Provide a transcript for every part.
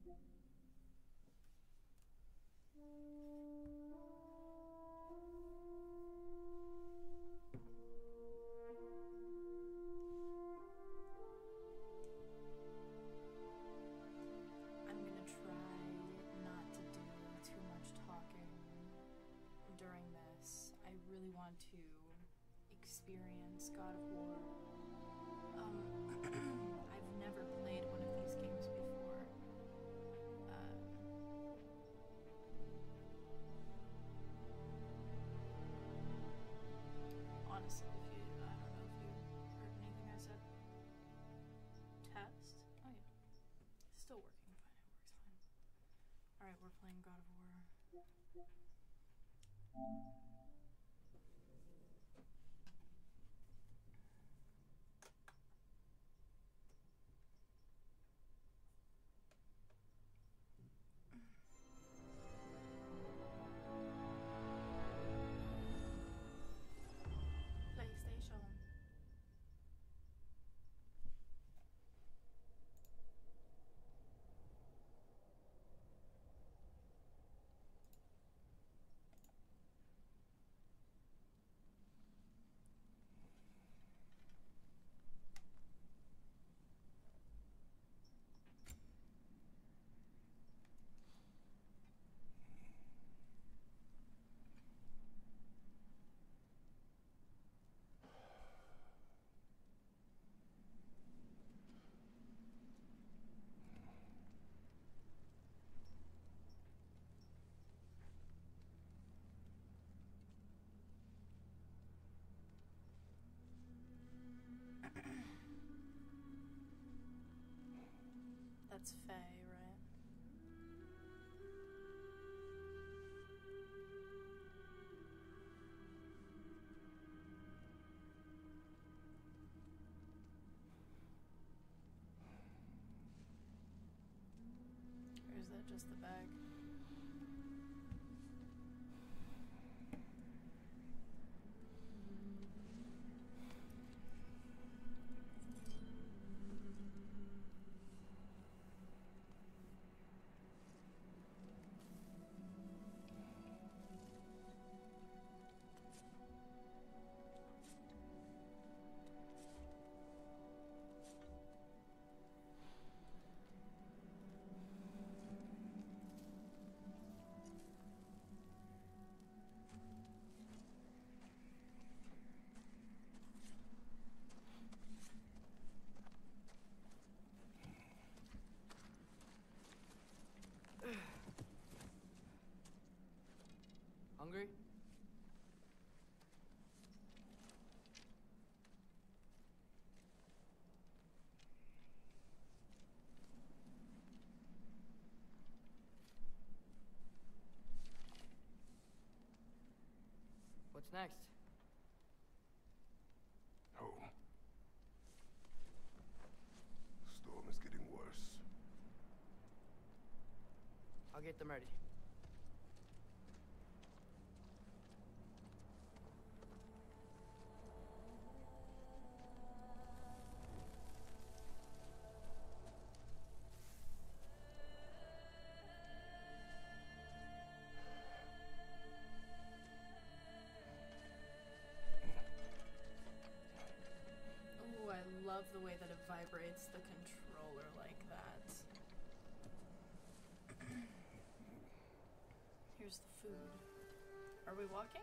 I'm gonna try not to do too much talking during this. I really want to experience God of War. I've never played one of these games before. Honestly, I don't know if you heard anything I said. Test? Oh yeah. It's still working fine. It works fine. Alright, we're playing God of War. PlayStation. That's Faye, right? Or is that just the bag? Hungry? What's next? Home. Storm is getting worse. I'll get them ready. Oh, I love the way that it vibrates the controller like that. Here's the food. Are we walking?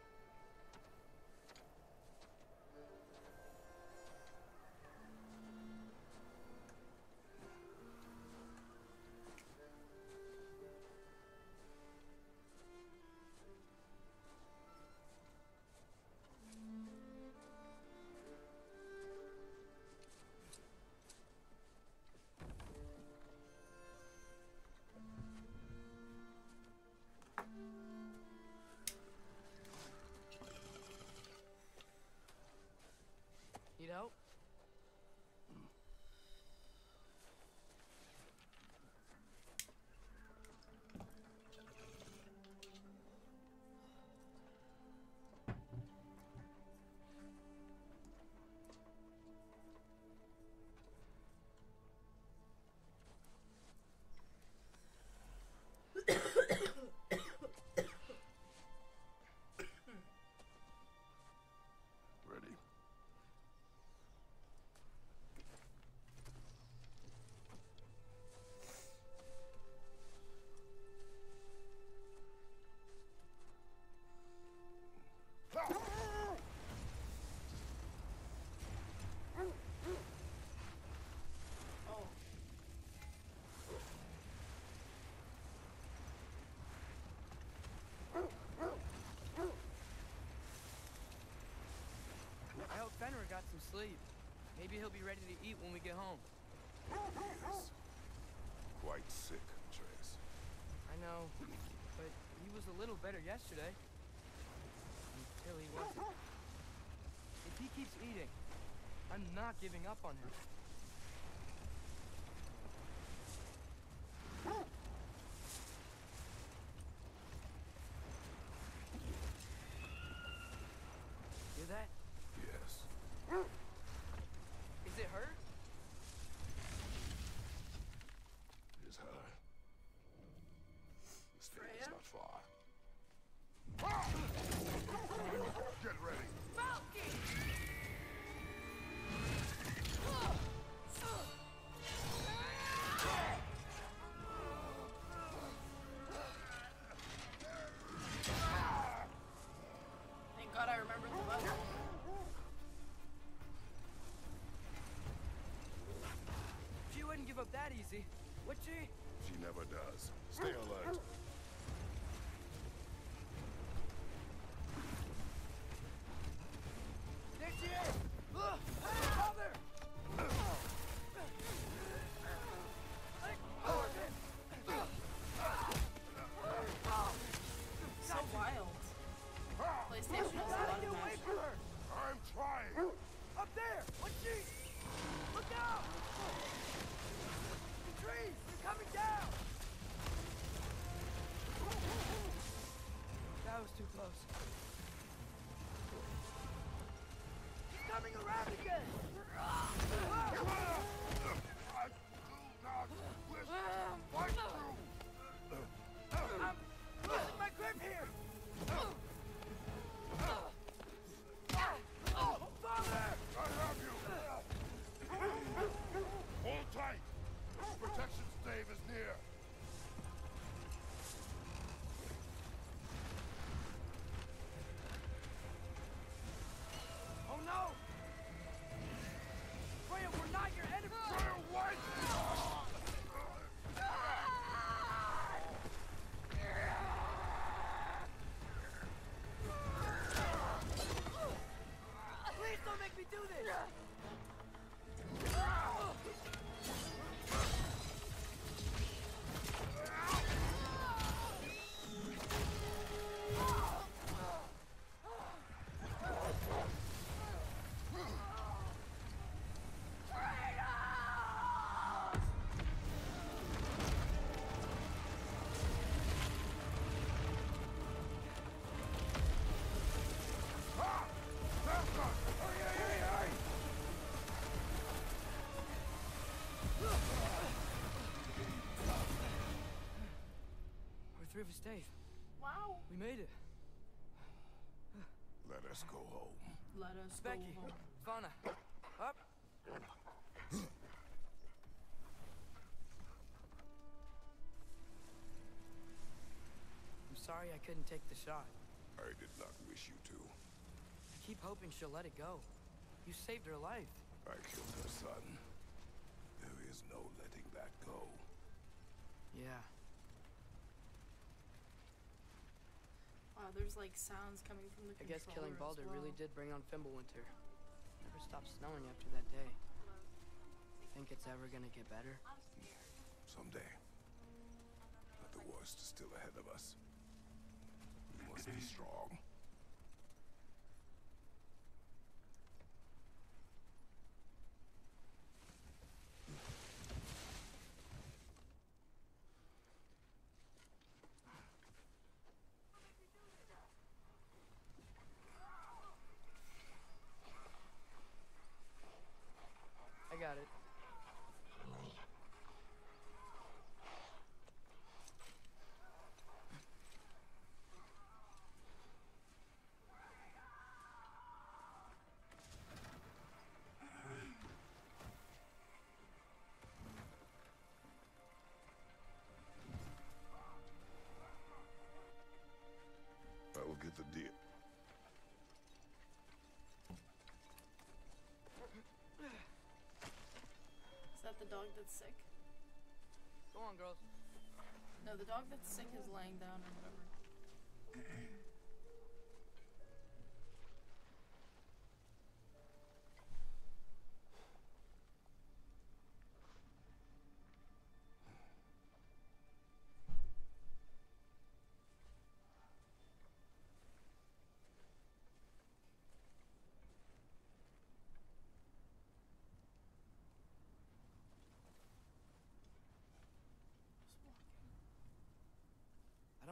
sleep. Maybe he'll be ready to eat when we get home. He is quite sick, Trace. I know, but he was a little better yesterday. Until he wasn't. If he keeps eating, I'm not giving up on him. Hear that? Yes. Is it her? It is her. The state is Freya? not far. Get ready. Thank God I remembered the button. She wouldn't give up that easy, would she? She never does. Stay alert. There she is! Father! So wild. PlayStation has a lot of Get away magic. from her! I'm trying. Up there! What's she? Look out! The trees! They're coming down! That was too close. She's coming around again! I do not wish to fight you. I'm losing my grip here! Father! I have you. Hold tight. Protection stave is near. Oh no! Freya, we're not your enemy! Freya, wait! Please don't make me do this! We're through with Dave. Wow. We made it. Let us go home. Let us Becky, go home. Fauna, up. I'm sorry I couldn't take the shot. I did not wish you to. I keep hoping she'll let it go. You saved her life. I killed her son. There is no letting that go. Yeah. Wow, there's like sounds coming from the I guess killing controller as Baldur really well. did bring on Fimbulwinter. Never stopped snowing after that day. Think it's ever gonna get better? Someday. But the worst is still ahead of us. We must be strong. I got it. I will get the deal. Is that the dog that's sick? Go on, girls. No, the dog that's sick is laying down or whatever.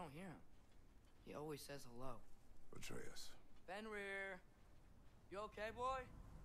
don't hear him. He always says hello. Atreus. Fenrir! You okay, boy?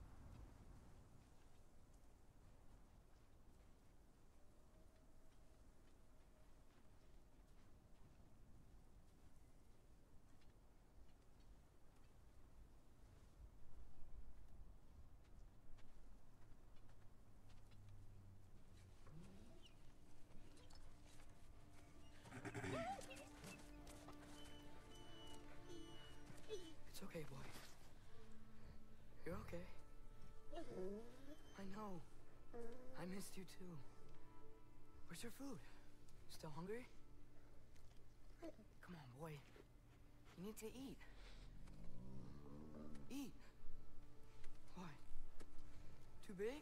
It's okay, boy. You're okay. I know. I missed you too. Where's your food? Still hungry? Come on, boy. You need to eat. Eat. Why? Too big?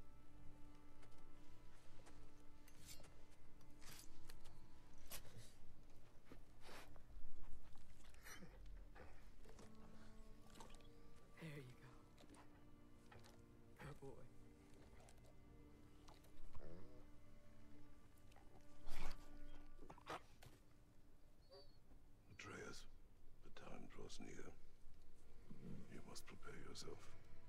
There you go. Good boy. Atreus, the time draws near. You must prepare yourself.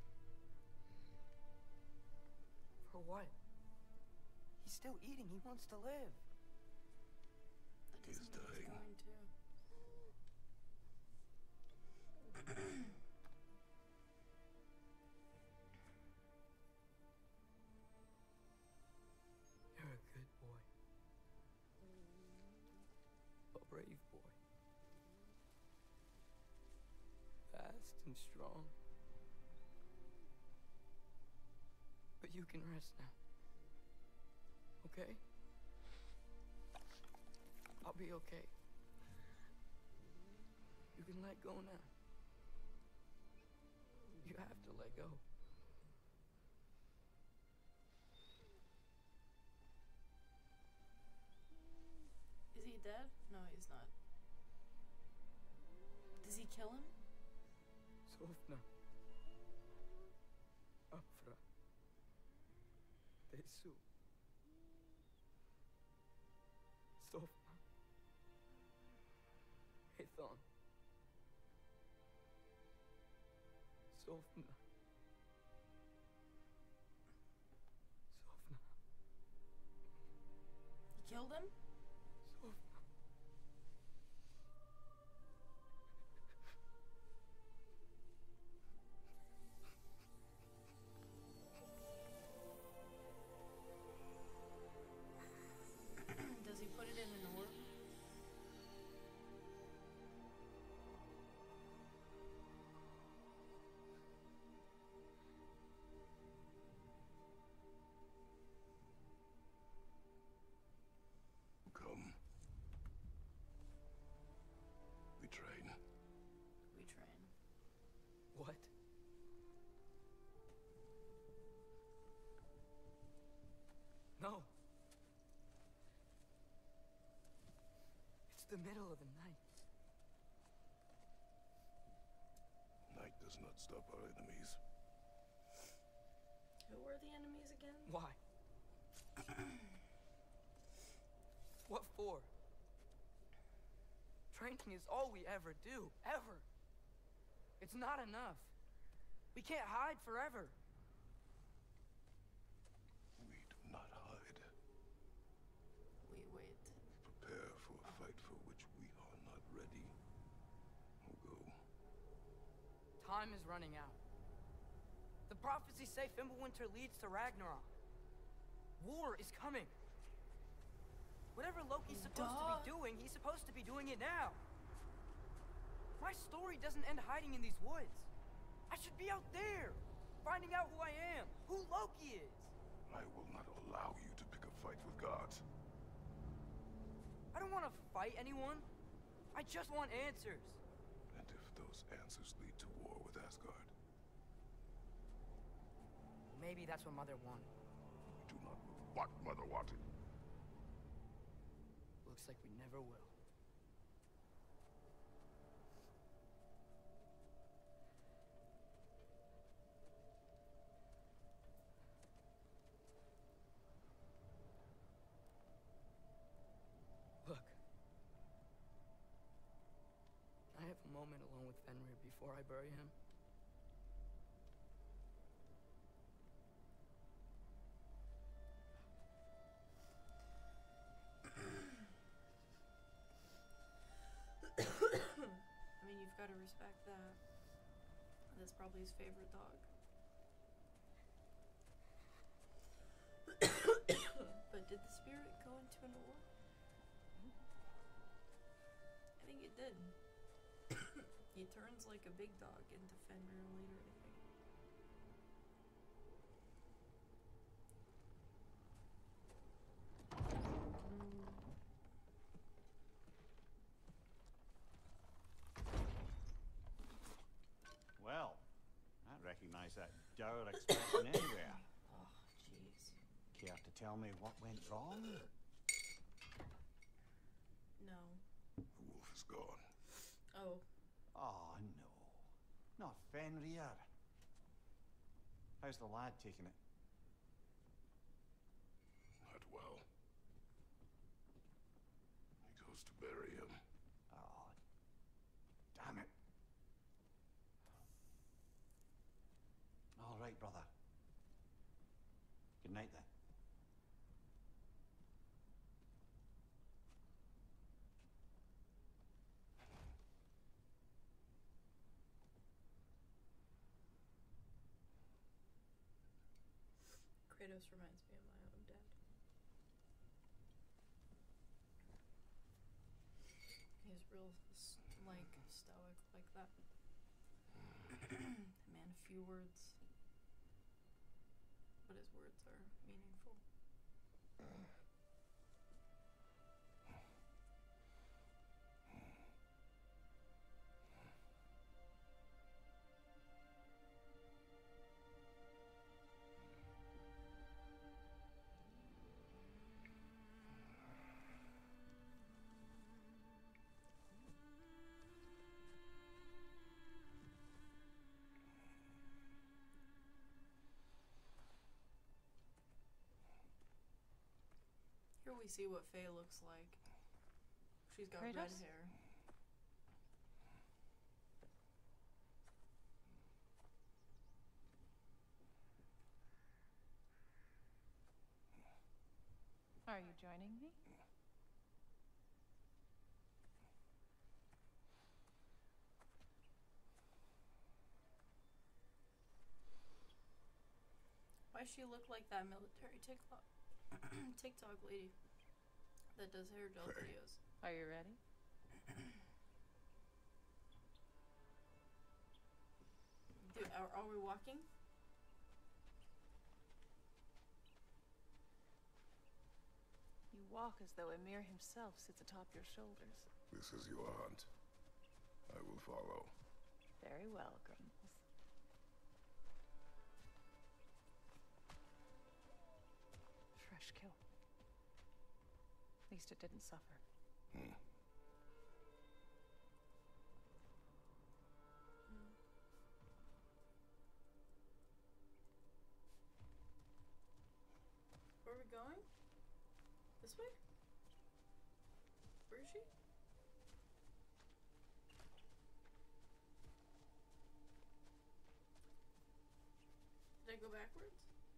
For what? He's still eating. He wants to live. That He's doesn't mean dying. going to. You're a good boy. A brave boy. Fast and strong. But you can rest now. Okay? I'll be okay. You can let go now. You have to let go. Is he dead? No, he's not. Does he kill him? Sofna. Afra. Tesu. Sofna. Hathon. Sofna. Sofna. He killed him? Sofna. Does he put it in an orb? Come. We train. We train. What? No. It's the middle of the night. Night does not stop our enemies. Who were the enemies again? Why? What for? Training is all we ever do. Ever. It's not enough. We can't hide forever. We do not hide. We wait. Prepare for a fight for which we are not ready. Go. Time is running out. The prophecies say Fimbulwinter leads to Ragnarok. War is coming. Whatever Loki's supposed to be doing, he's supposed to be doing it now. My story doesn't end hiding in these woods. I should be out there, finding out who I am, who Loki is. I will not allow you to pick a fight with gods. I don't want to fight anyone. I just want answers. And if those answers lead to war with Asgard, Maybe that's what Mother wanted. we do not know what Mother wanted. Looks like we never will. Look. moment alone with Fenrir before I bury him? I mean, you've got to respect that. That's probably his favorite dog. But did the spirit go into an orb? I think it did. He turns like a big dog into Fenrir later, I think. Well, I recognize that dour expression anywhere. Oh, jeez. Care to tell me what went wrong? No. The wolf is gone. Oh. Oh, no. Not Fenrir. How's the lad taking it? Not well. He goes to bury him. Oh, damn it. All right, brother. Good night, then. Kratos reminds me of my own dad. He's real, like, stoic like that. Man, few words. But his words are meaningful. Here we see what Faye looks like. She's got red Kratos? hair. Are you joining me? Why she look like that military TikTok TikTok lady that does hair gel Faye. videos? Are you ready? Dude, are we walking? You walk as though Emir himself sits atop your shoulders. This is your hunt. I will follow. Very well, Grumbles. Fresh kill. At least it didn't suffer. Where are we going? This way? Where is she? Did I go backwards?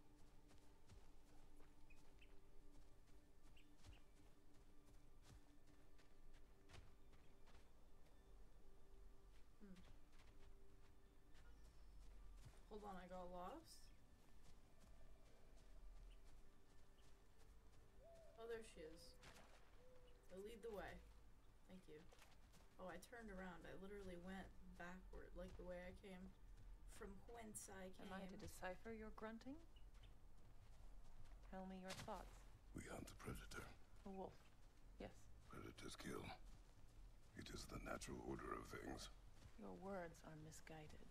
Hold on, I got lost. Oh, there she is. Lead the way. Thank you. Oh, I turned around. I literally went backward, like the way I came. From whence I came. Am I to decipher your grunting? Tell me your thoughts. We hunt a predator. A wolf. Yes. Predators kill. It is the natural order of things. Your words are misguided.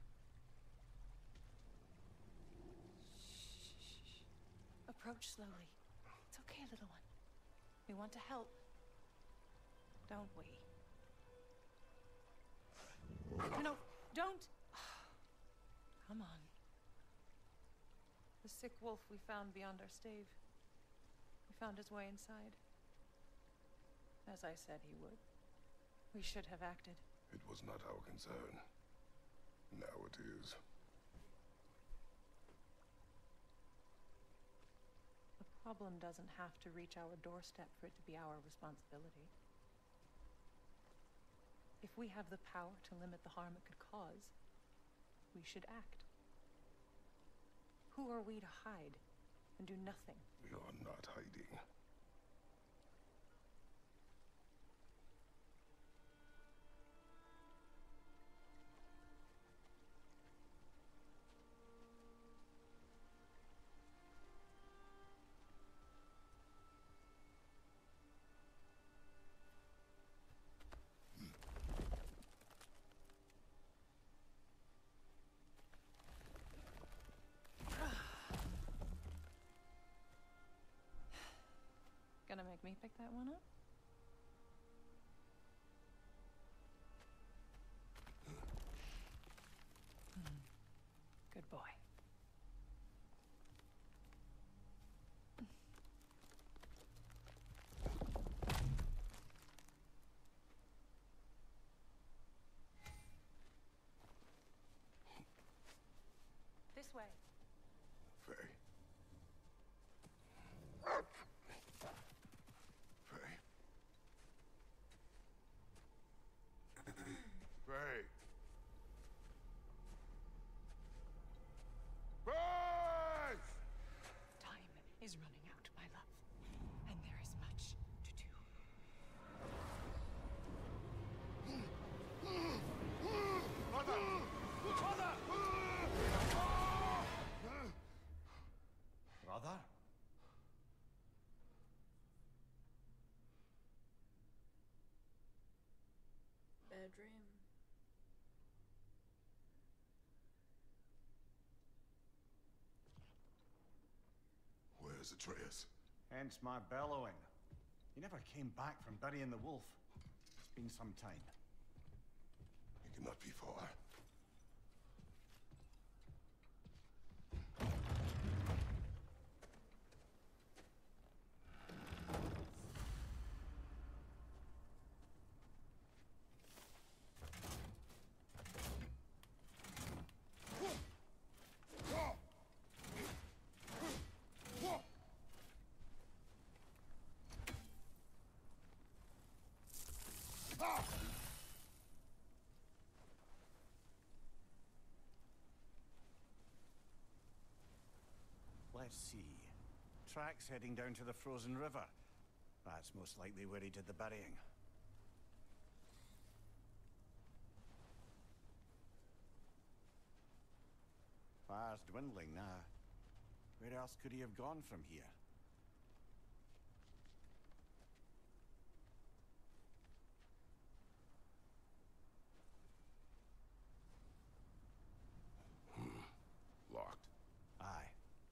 Shh. Approach slowly. It's okay, little one. We want to help. Don't we? No, don't! Come on. The sick wolf we found beyond our stave. He found his way inside. As I said he would. We should have acted. It was not our concern. Now it is. The problem doesn't have to reach our doorstep for it to be our responsibility. If we have the power to limit the harm it could cause, we should act. Who are we to hide and do nothing? We are not hiding. Gonna make me pick that one up? Good boy. This way. Faye. Faye. Faye. Faye! Time is running out, my love. And there is much to do. Mother! Mother! Brother? Bad dream. Where's Atreus? Hence my bellowing. He never came back from burying the wolf. It's been some time. He cannot be far. Let's see. Tracks heading down to the frozen river. That's most likely where he did the burying. Fire's dwindling now. Where else could he have gone from here? Locked. Aye.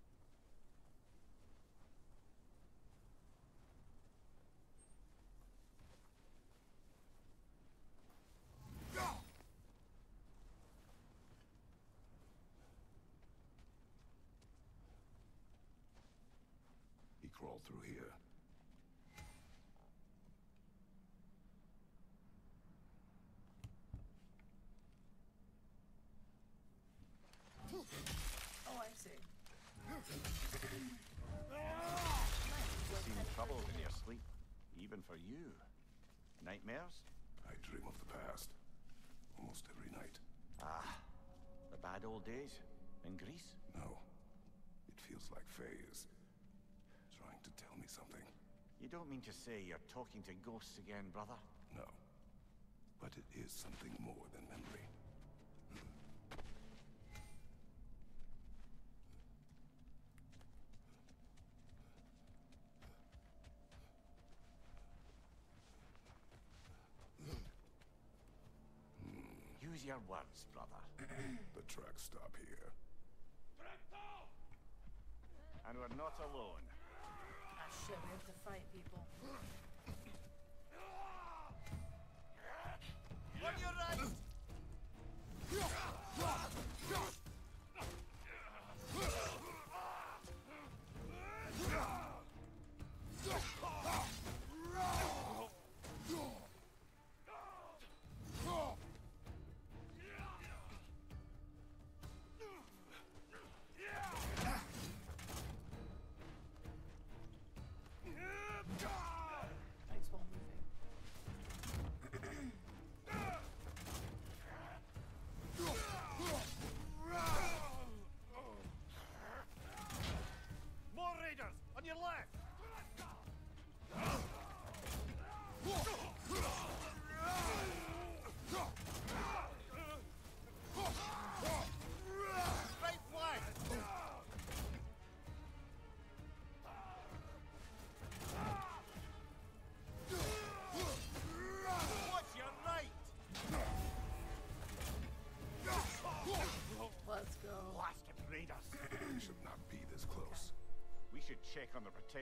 He crawled through here. Oh, I see. Seen trouble in your sleep, even for you. Nightmares? I dream of the past. Almost every night. Ah, the bad old days in Greece? No. It feels like Faye is trying to tell me something. You don't mean to say you're talking to ghosts again, brother? No. But it is something more than memory. Use your words, brother. The tracks stop here. And we're not alone. Ah, shit, we have to fight people. On your right!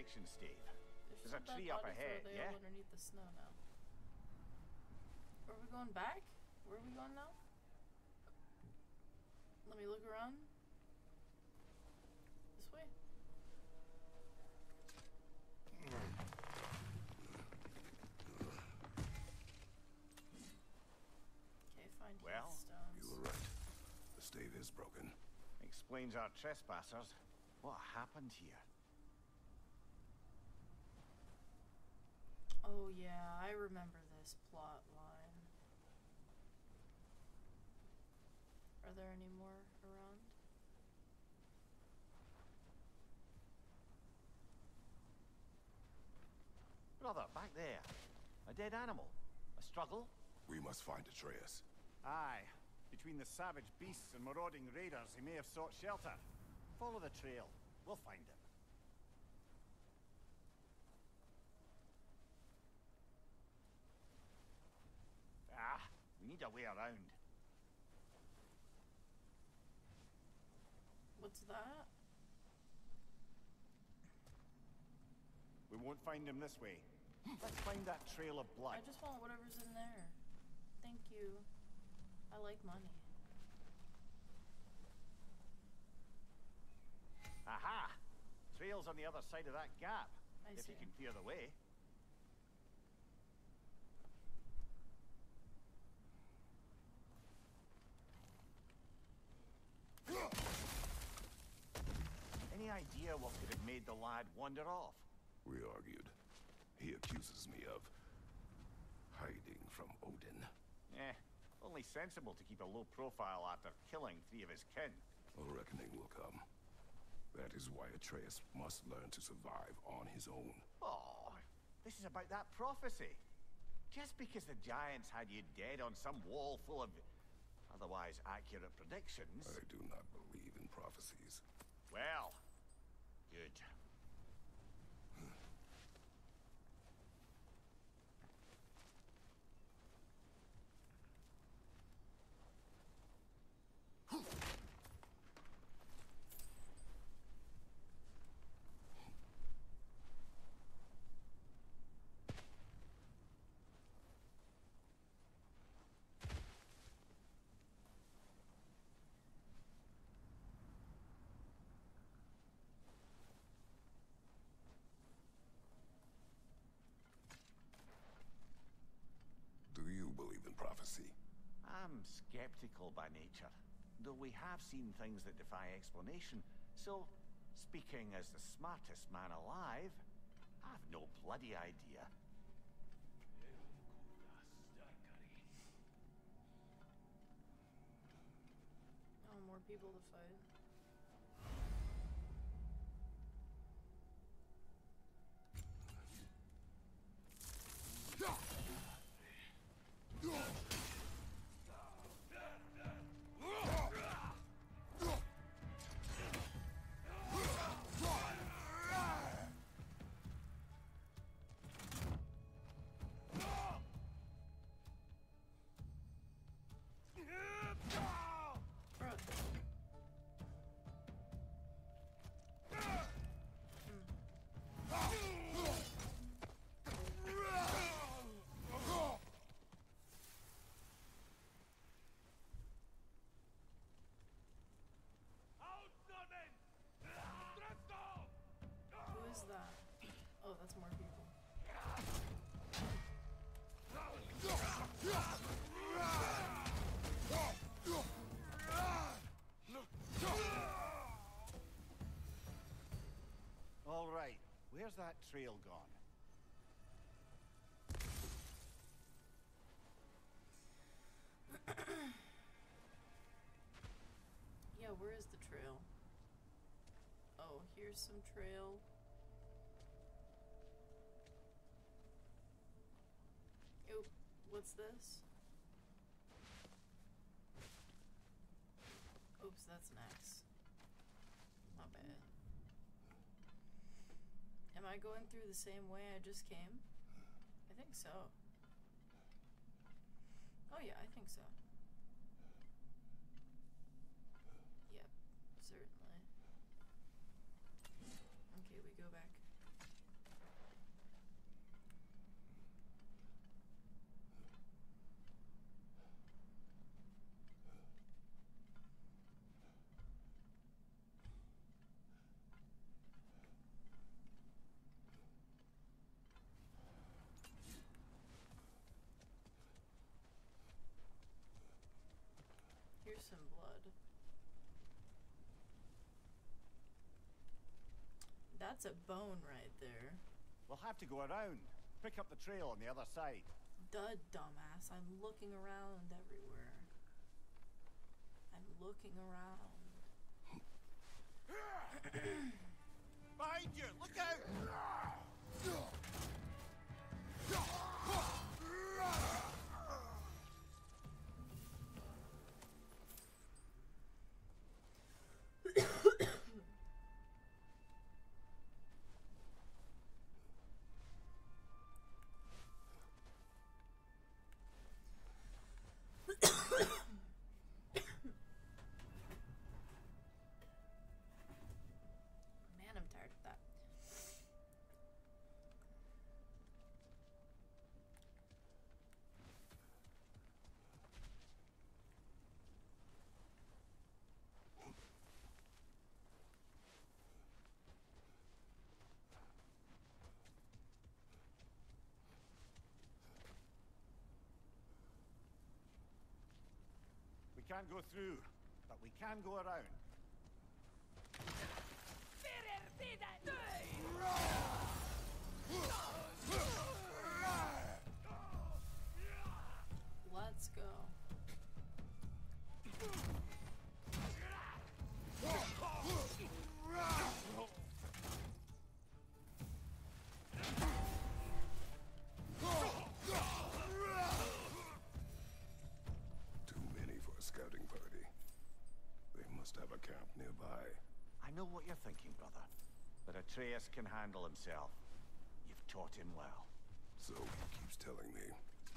protection stave. There's There's a still dead tree up bodies ahead, over there yeah? underneath the snow now. Are we going back? Where are we going now? Let me look around. This way. Okay, find Well, stones. You were right. The stave is broken. Explains our trespassers. What happened here? Oh yeah, I remember this plot line. Are there any more around? Brother, back there. A dead animal. A struggle? We must find Atreus. Aye. Between the savage beasts and marauding raiders, he may have sought shelter. Follow the trail. We'll find him. Ah, we need a way around. What's that? We won't find him this way. Let's find that trail of blood. I just want whatever's in there. Thank you. I like money. Aha! Trail's on the other side of that gap. I if see. you can clear the way. Any idea what could have made the lad wander off? We argued. He accuses me of hiding from Odin. Only sensible to keep a low profile after killing 3 of his kin. A reckoning will come. That is why Atreus must learn to survive on his own. Oh, this is about that prophecy. Just because the giants had you dead on some wall full of otherwise accurate predictions. I do not believe in prophecies. Well, good. Do you believe in prophecy? I'm skeptical by nature, though we have seen things that defy explanation. So, speaking as the smartest man alive, I've no bloody idea. Oh, more people to fight. Bro. Who is that? Oh, that's more people. All right. Where's that trail gone? Yeah, where is the trail? Oh, here's some trail. Oh, what's this? Oops, that's an axe. My bad. Am I going through the same way I just came? I think so. Oh yeah, I think so. Yep, certainly. Okay, we go back. That's a bone right there. We'll have to go around. Pick up the trail on the other side. Duh, dumbass. I'm looking around everywhere. I'm looking around. Behind you! Look out! Man, I'm tired of that. We can't go through, but we can go around. Let's go. Too many for a scouting party. They must have a camp nearby. I know what you're thinking, brother. But Atreus can handle himself. You've taught him well. So he keeps telling me.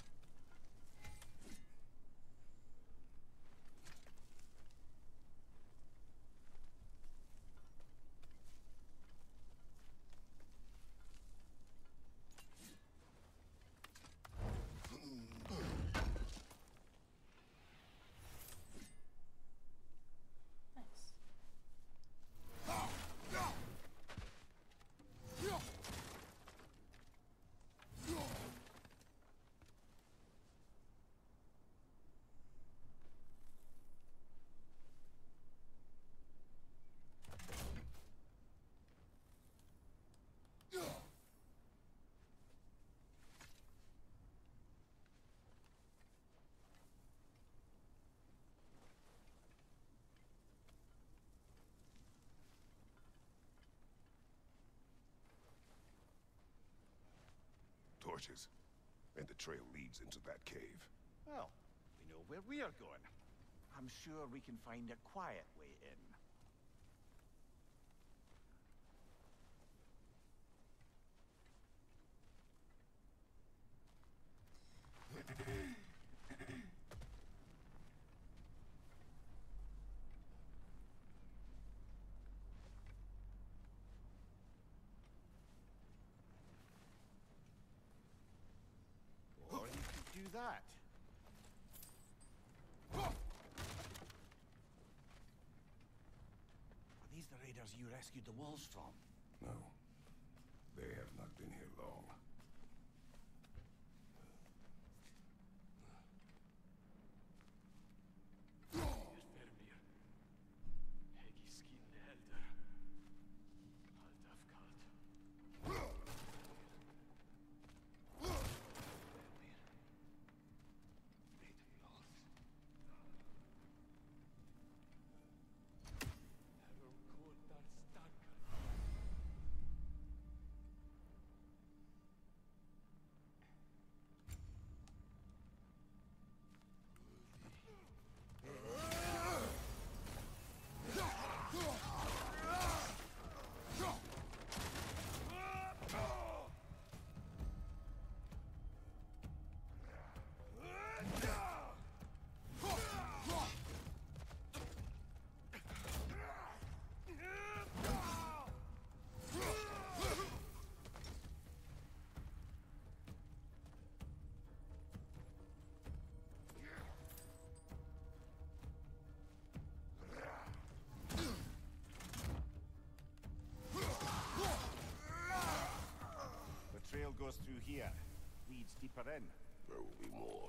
Nice. Torches. And the trail leads into that cave. Well, we know where we are going. I'm sure we can find a quiet way in. Or you could do that. Are these the raiders you rescued the wolves from? No. They have not been here long. The trail goes through here. Leads deeper in. There will be more.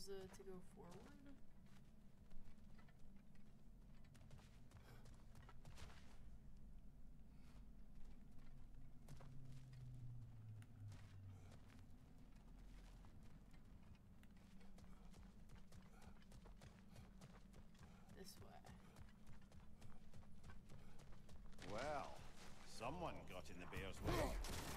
is to go forward. This way. Well, someone got in the bear's way.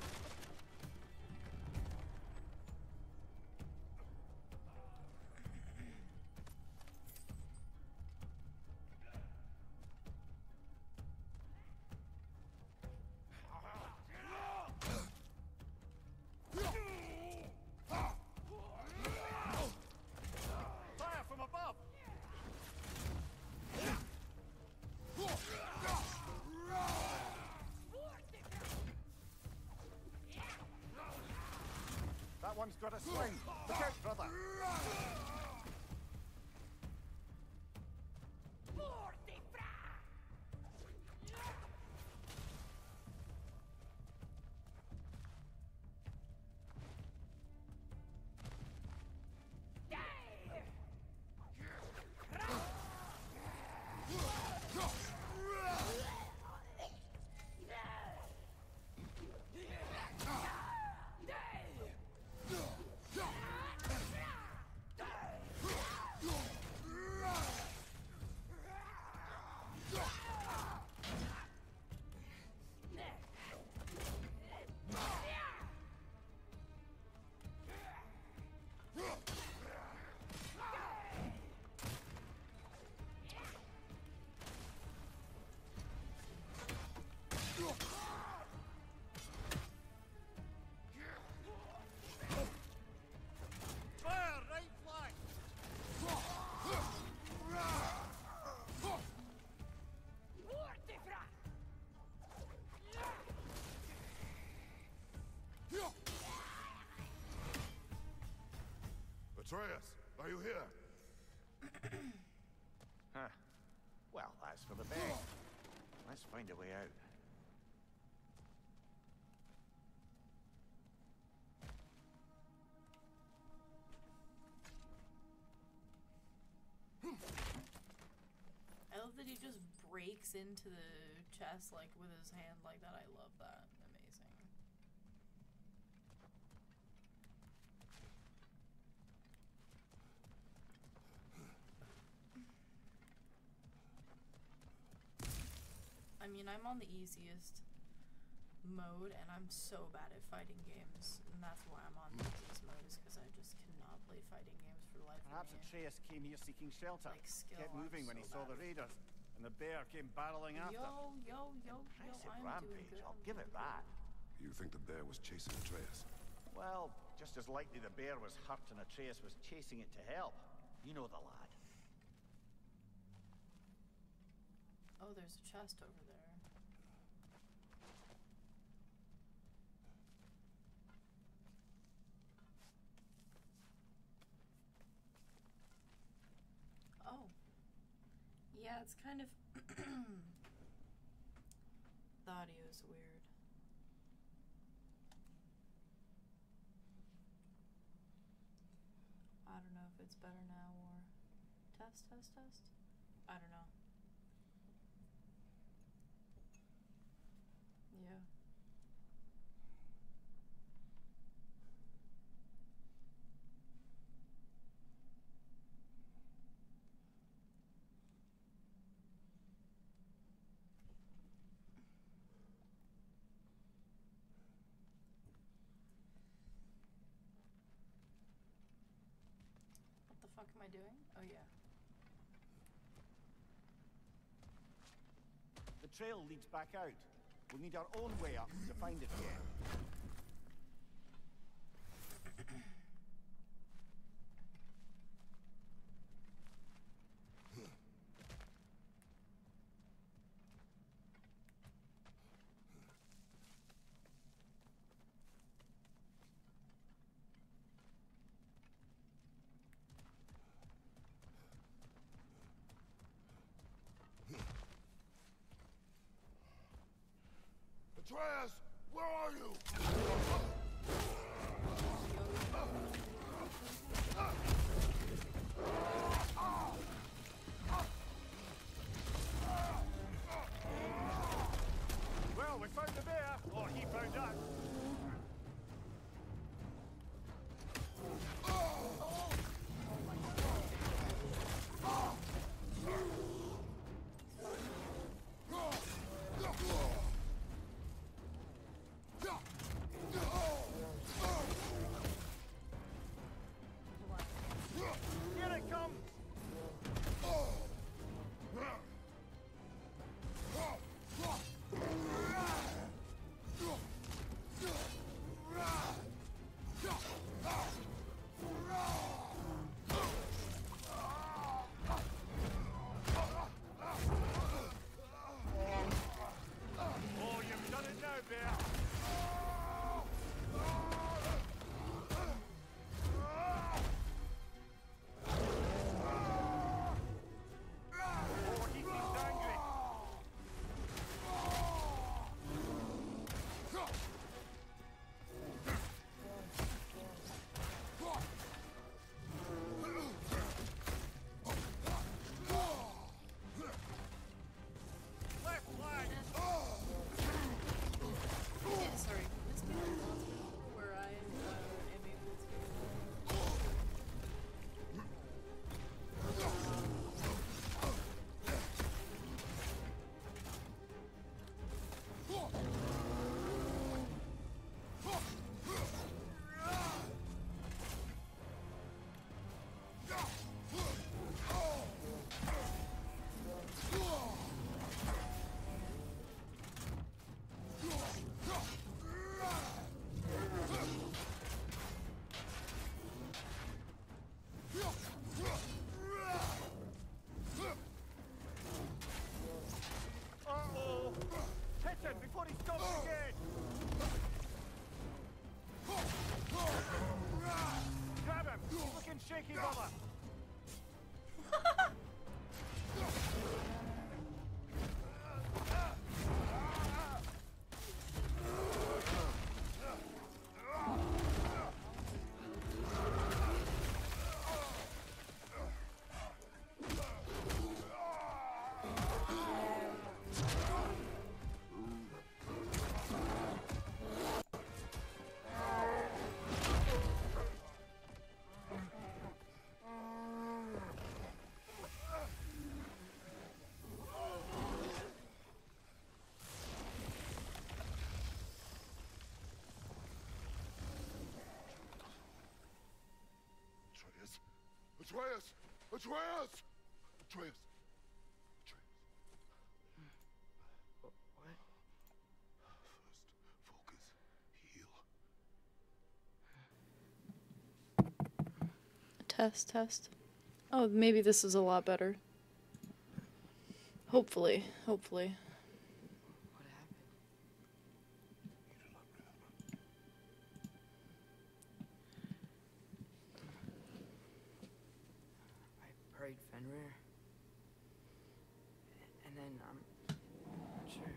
Fire from above! That one's got a sling. Look out, brother. Fire, right flank! Atreus, are you here? Huh. Well, that's for the best. Let's find a way out. I love that he just breaks into the chest like with his hand like that. I love that. Amazing. I mean, I'm on the easiest mode, and I'm so bad at fighting games, and that's why I'm on the easiest mode, is because I just cannot play fighting games for the life Perhaps of me. Atreus came here seeking shelter. Like skill, Kept moving I'm when he so saw the bad. raiders, and the bear came barreling after. Yo, Impressive I'm doing rampage, good. I'll I'm give doing it that. You think the bear was chasing Atreus? Well, just as likely the bear was hurt and Atreus was chasing it to help. You know the lad. Oh, there's a chest over there. Oh. Yeah, it's kind of... The audio's weird. I don't know if it's better now or... Test? I don't know. Yeah. What the fuck am I doing? Oh yeah. The trail leads back out. We'll need our own way up to find it again. Atreus, where are you? Atreus! Atreus! Atreus! Atreus! What? First, focus. Heal. Test. Oh, maybe this is a lot better. Hopefully. What happened? You do not remember. I prayed Fenrir. And then, I'm not sure.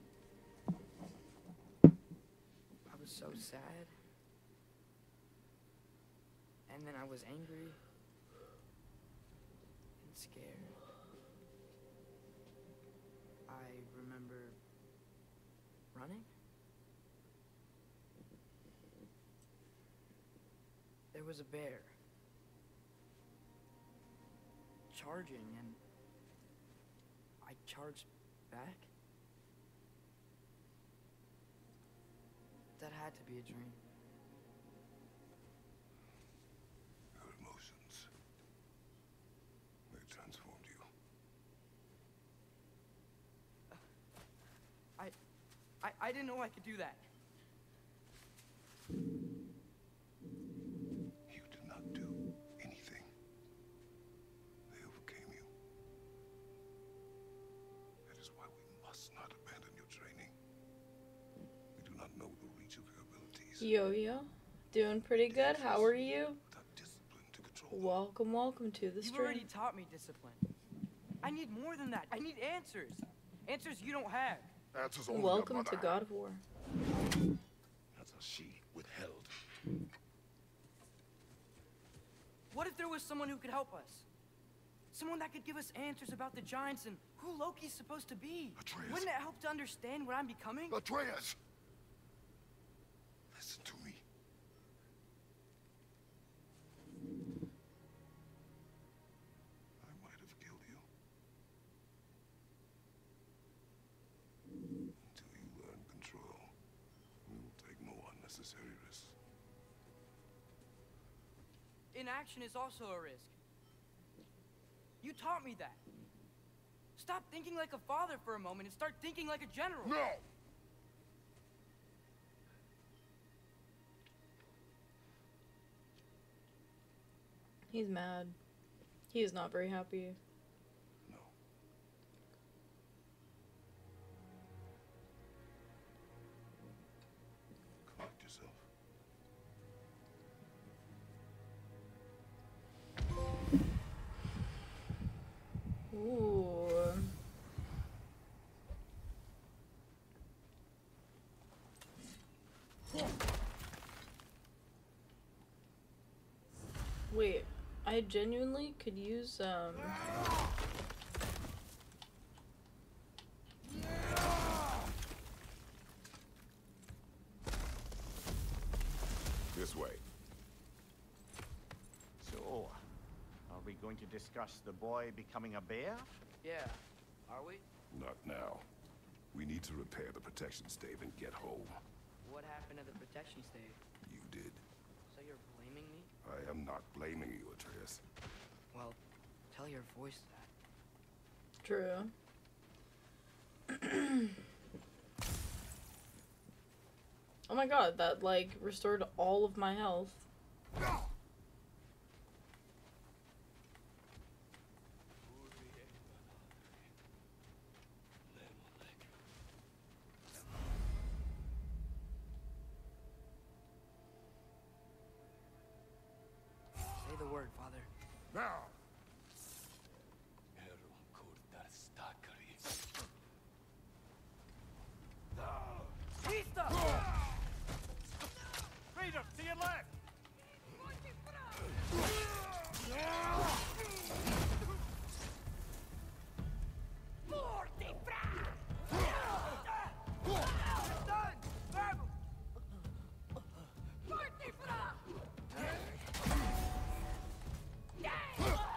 I was so sad. And then I was angry. And scared. I remember running. There was a bear. Charging, and I charged back. That had to be a dream. Your emotions. They transformed you. I didn't know I could do that. You did not do anything. They overcame you. That is why we must not abandon your training. We do not know the reach of your abilities. Yo, doing pretty good. How are you? Without discipline to control them. Welcome to the You've already stream. taught me discipline. I need more than that. I need answers. Answers you don't have. Answers only Welcome your to mother. God of War. Answers she withheld. What if there was someone who could help us? Someone that could give us answers about the giants and who Loki's supposed to be. Atreus. Wouldn't it help to understand what I'm becoming? Atreus! Listen to me. I might have killed you. Until you learn control, we will take no unnecessary risks. Inaction is also a risk. You taught me that. Stop thinking like a father for a moment and start thinking like a general. No! He's mad. He is not very happy. No. Collect yourself. Ooh. Wait, I genuinely could use This way. So, are we going to discuss the boy becoming a bear? Yeah, are we? Not now. We need to repair the protection stave and get home. What happened to the protection stave? You did. So you're blaming me? I am not blaming you, Atreus. Well, tell your voice that. True. Oh my god, that like restored all of my health. Say the word, Father. Now! Vista! Raider, to your left! Done!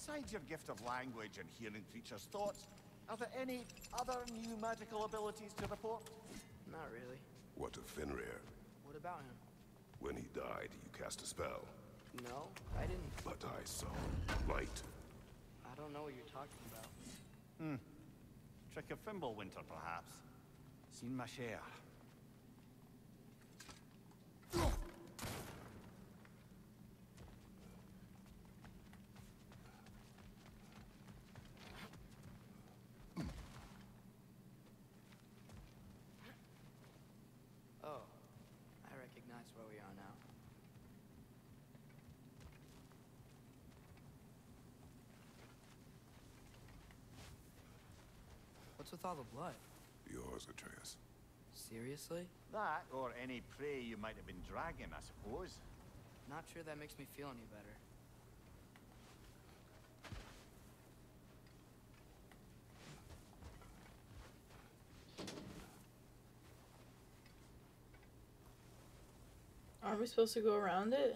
Besides your gift of language and hearing creatures' thoughts, are there any other new magical abilities to report? Not really. What of Fenrir? What about him? When he died, you cast a spell. No, I didn't. But I saw light. I don't know what you're talking about. Trick of Fimbulwinter, perhaps? Seen my share. Oh, I recognize where we are now. What's with all the blood? Yours, Atreus. Seriously? That, or any prey you might have been dragging, I suppose. Not sure that makes me feel any better. Aren't we supposed to go around it?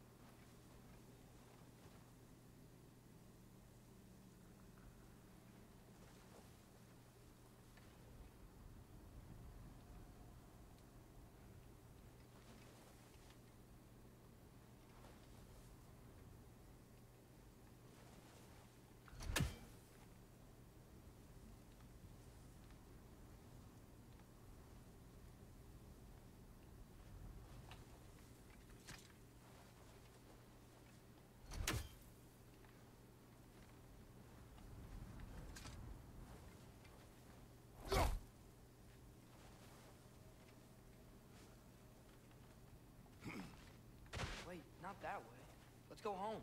Wait, not that way. Let's go home.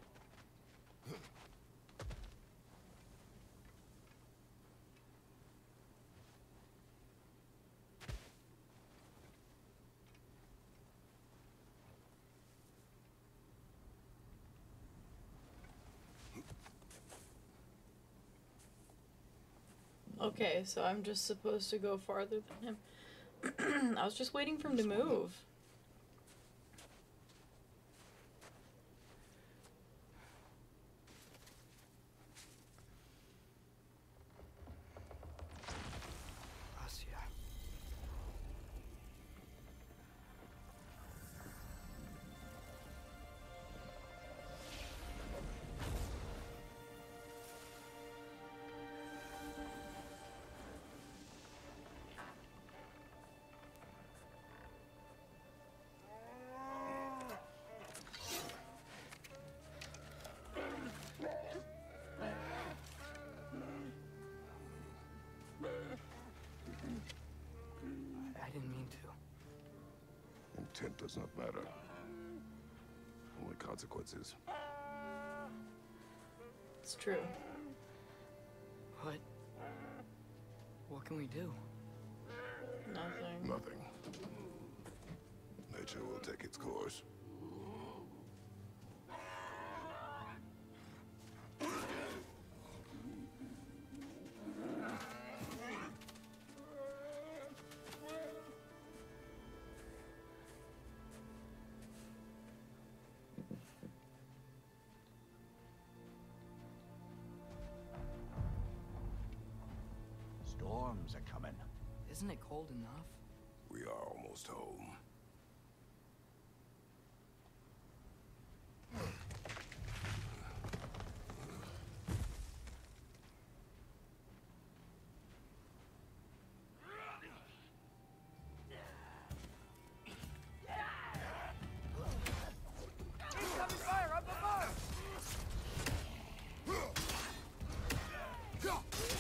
Okay, so I'm just supposed to go farther than him. I was just waiting for him to move. Asya. I didn't mean to. Intent does not matter. Only consequences. It's true. What? What can we do? Nothing. Nothing. Nature will take its course. Storms are coming. Isn't it cold enough? We are almost home. Incoming fire up above!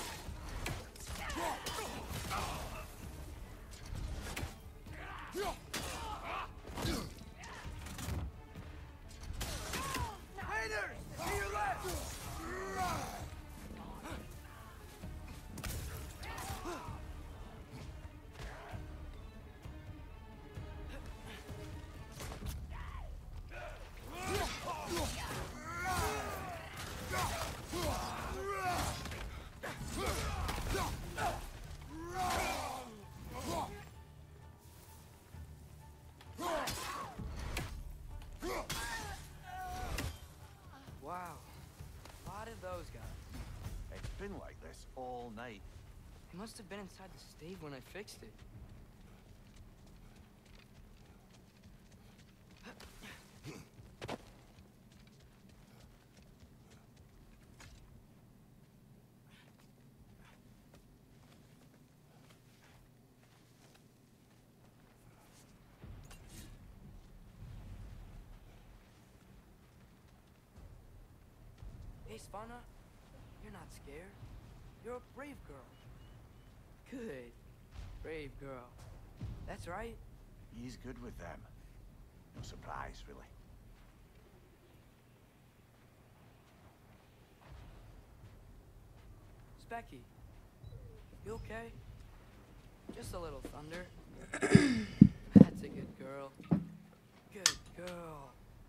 Yeah! been like this all night. He must have been inside the stave when I fixed it. Hey, Svanna, you're not scared. You're a brave girl. Good. Brave girl. That's right. He's good with them. No surprise, really. Specky, you okay? Just a little thunder. That's a good girl. Good girl.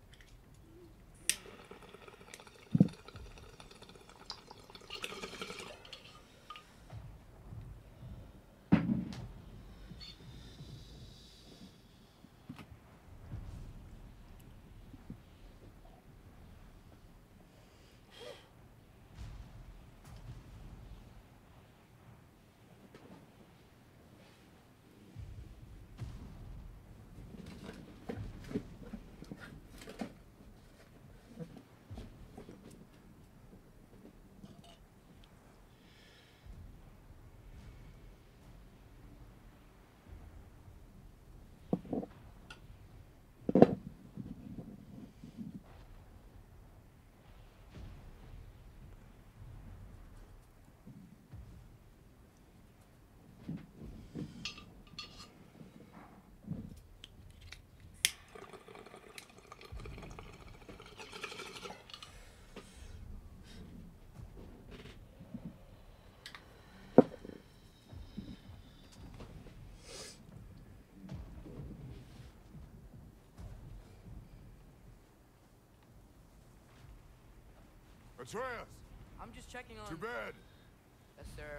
Atreus! I'm just checking on... To bed! Yes, sir.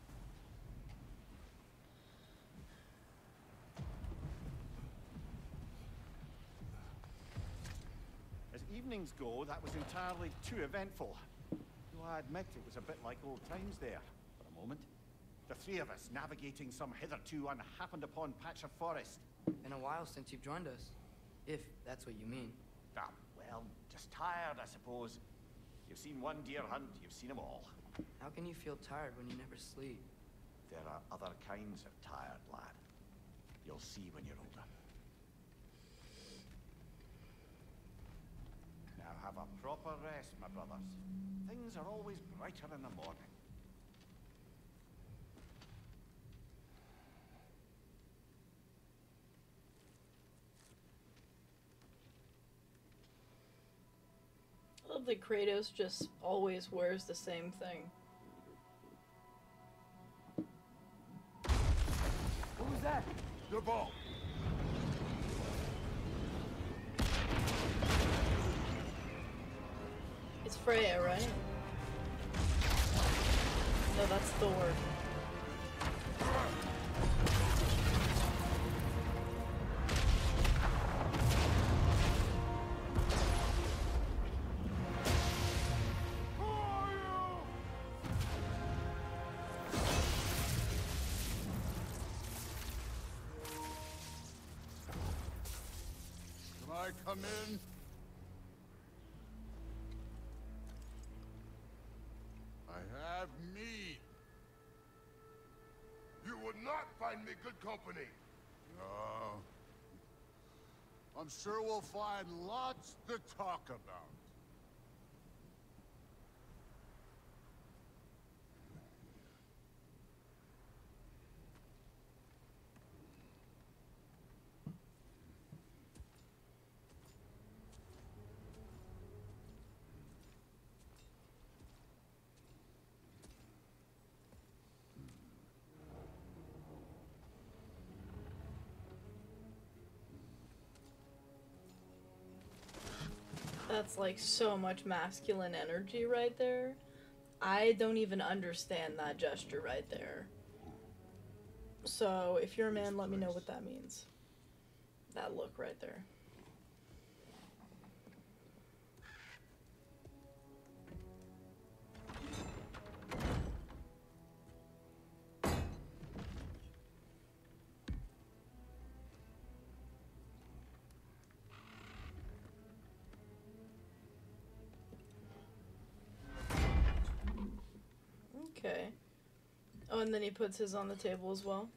As evenings go, that was entirely too eventful. Though I admit it was a bit like old times there, for a moment. The three of us navigating some hitherto unhappened upon patch of forest. Been a while since you've joined us. If that's what you mean. Ah, well, just tired, I suppose. You've seen one deer hunt, you've seen them all. How can you feel tired when you never sleep? There are other kinds of tired, lad. You'll see when you're older. Now have a proper rest, my brothers. Things are always brighter in the morning. I love that Kratos just always wears the same thing. What was that? The ball! It's Freya, right? No, that's Thor. Can I come in? I have mead. You would not find me good company. No. I'm sure we'll find lots to talk about. That's like so much masculine energy right there. I don't even understand that gesture right there. So if you're a man, let me know what that means. That look right there. and then he puts his on the table as well.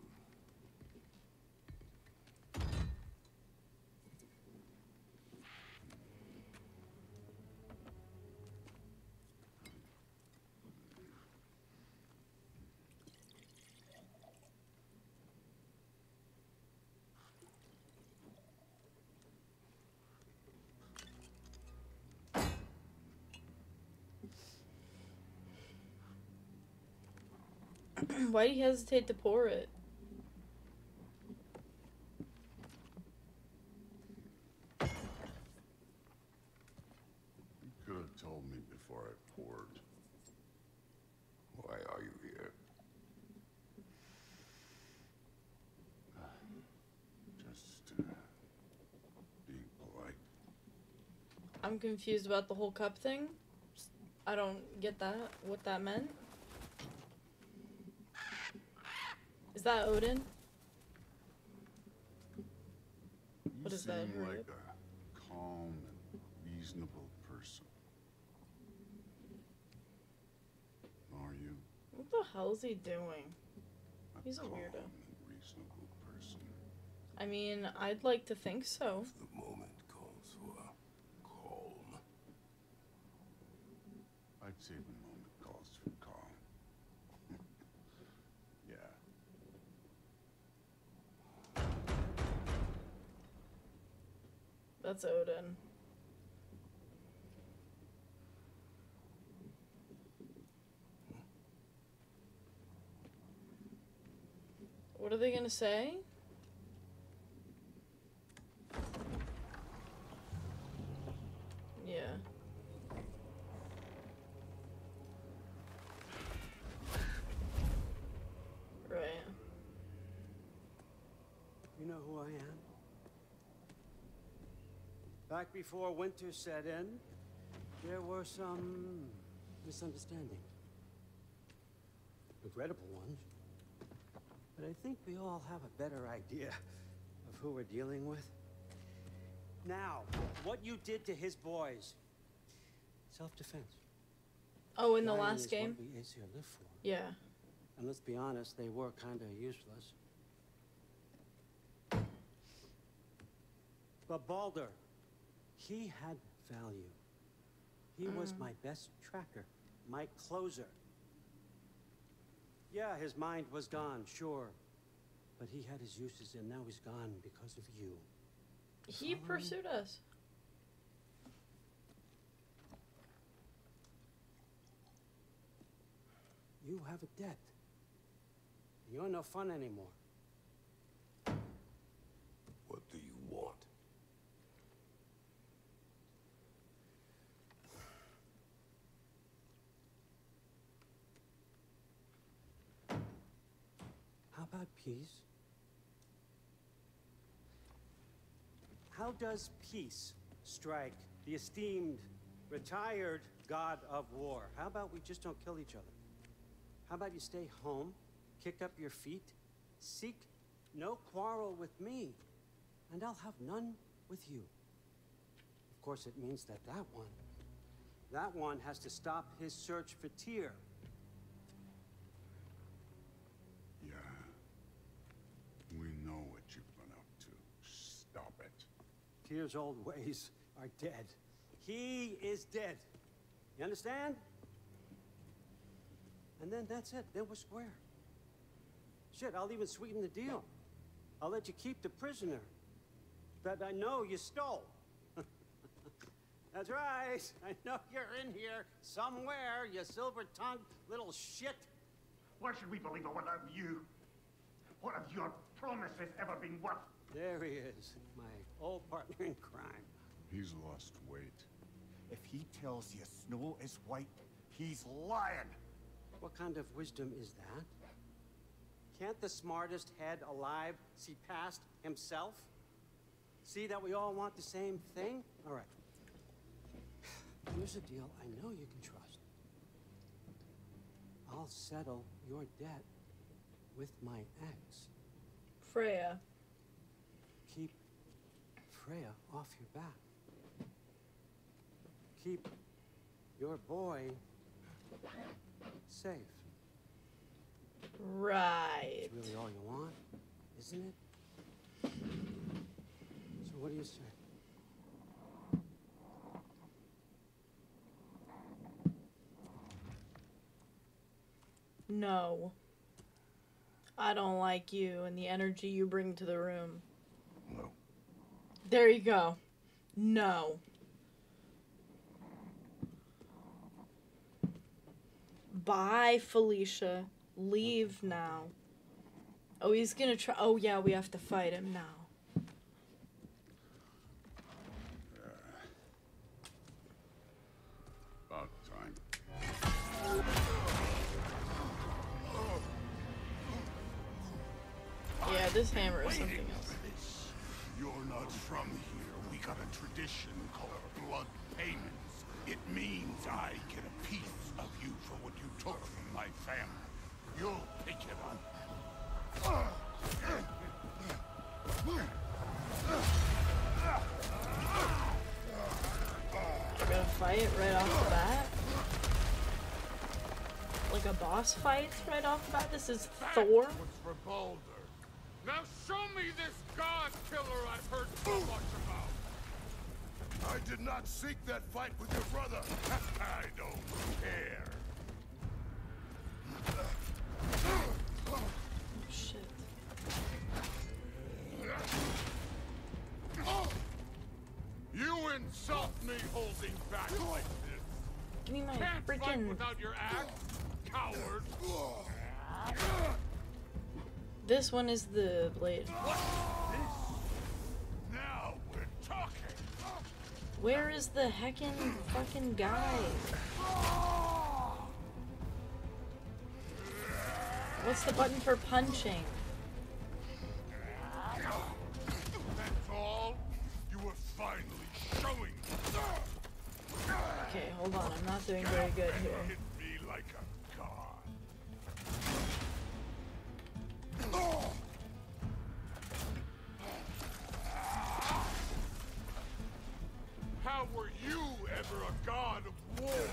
Why do you hesitate to pour it? You could have told me before I poured. Why are you here? Just being polite. I'm confused about the whole cup thing. I don't get that, what that meant. Is that Odin? What is that? You seem like Harriet? a calm and reasonable person. Are you? What the hell is he doing? He's a calm weirdo. and reasonable person. I mean, I'd like to think so. If the moment calls for calm, I'd say the moment calls for calm. Yeah. That's Odin. What are they gonna say? Yeah. Right. You know who I am? Back before winter set in, there were some misunderstandings. Regrettable ones. But I think we all have a better idea of who we're dealing with. Now, what you did to his boys. Self-defense. Oh, in the Dying last is game? what we Aesir live for. Yeah. And let's be honest, they were kind of useless. But Baldur, he had value. He was my best tracker, my closer. Yeah, his mind was gone, sure. But he had his uses, and now he's gone because of you. He pursued us. You have a debt. You're no fun anymore. What do you want? How about peace? How does peace strike the esteemed, retired god of war? How about we just don't kill each other? How about you stay home, kick up your feet, seek no quarrel with me, and I'll have none with you. Of course, it means that that one has to stop his search for Tyr. Yeah. We know what you've been up to. Stop it. Tyr's old ways are dead. He is dead. You understand? And then that's it. Then we're square. Shit, I'll even sweeten the deal. I'll let you keep the prisoner that I know you stole. That's right. I know you're in here somewhere, you silver-tongued little shit. Why should we believe a word of you? What have your promises ever been worth? There he is, my old partner in crime. He's lost weight. If he tells you snow is white, he's lying. What kind of wisdom is that? Can't the smartest head alive see past himself? See that we all want the same thing? All right. Here's a deal I know you can trust. I'll settle your debt with my ex. Freya. Keep Freya off your back. Keep your boy safe. Right. It's really all you want, isn't it? So what do you say? No. I don't like you and the energy you bring to the room. No. There you go. No. Bye, Felicia. Leave now. Oh, he's gonna try. Oh, yeah, we have to fight him now. About time. Yeah, this hammer is something else. You're not from here. We got a tradition called blood payments. It means I get a piece of you for what you took from my family. You'll pick it up. We're gonna fight right off the bat. Like a boss fight right off the bat. This is Thor. That was for Baldur. Now show me this god killer I've heard so much about. I did not seek that fight with your brother. I don't care. Oh, shit. You insult me holding back like this. Give me my Can't fight freaking. without your axe, coward. This one is the blade. Now we're talking. Where is the heckin' fucking guy? What's the button for punching? That's all? You were finally showing. Okay, hold on. I'm not doing very good here. Hit me like a god. How were you ever a god of war?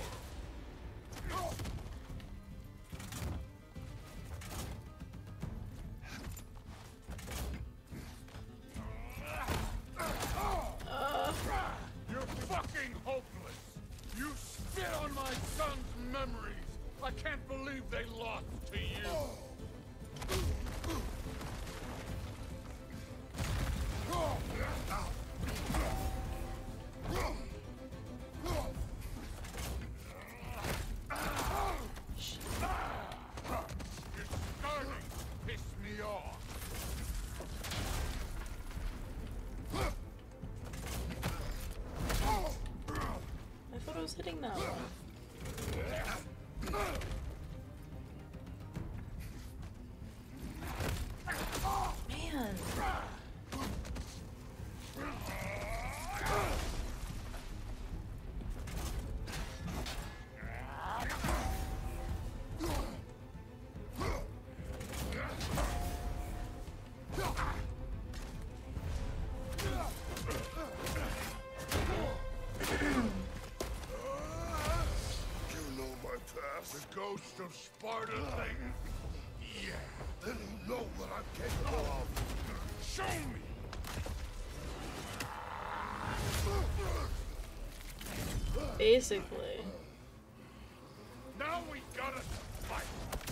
You're fucking hopeless. You spit on my son's memories. I can't believe they lost to you. It's starting to piss me off. I thought I was hitting that one. Man. You know my past. The ghost of Sparta thing? Yeah. Then you know what I'm capable of. Show me! Basically. Now we gotta fight.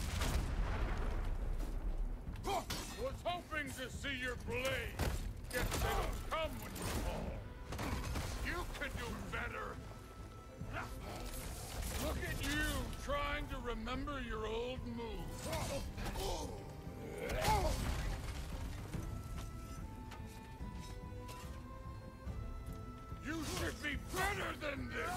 Was hoping to see your blade. Guess they don't come when you fall. You could do better. Look at you, trying to remember your old moves. You should be better than this!